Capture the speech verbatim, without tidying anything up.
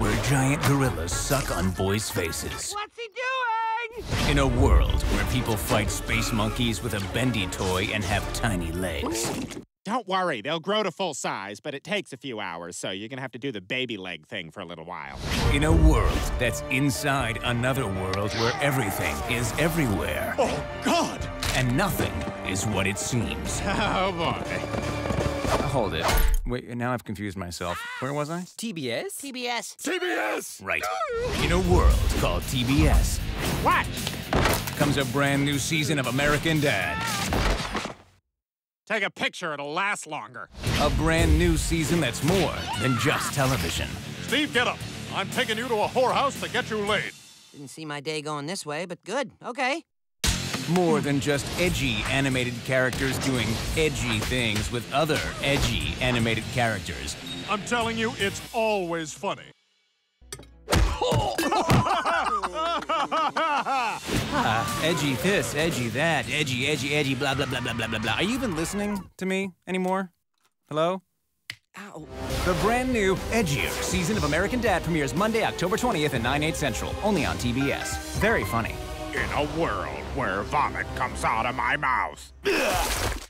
where giant gorillas suck on boys' faces. What's he doing? In a world where people fight space monkeys with a bendy toy and have tiny legs. Don't worry, they'll grow to full size, but it takes a few hours, so you're gonna have to do the baby leg thing for a little while. In a world that's inside another world where everything is everywhere. Oh, God! And nothing is what it seems. Oh, boy. Hold it. Wait, now I've confused myself. Where was I? T B S? T B S. T B S! Right. In a world called T B S. What? Comes a brand new season of American Dad. Take a picture, it'll last longer. A brand new season that's more than just television. Steve, get up. I'm taking you to a whorehouse to get you laid. Didn't see my day going this way, but good. Okay. More than just edgy animated characters doing edgy things with other edgy animated characters. I'm telling you, it's always funny. Ah, edgy this, edgy that, edgy, edgy, edgy, blah, blah, blah, blah, blah, blah, blah. Are you even listening to me anymore? Hello? Ow. The brand new, edgier season of American Dad premieres Monday, October twentieth at nine, eight Central, only on T B S. Very funny. In a world where vomit comes out of my mouth.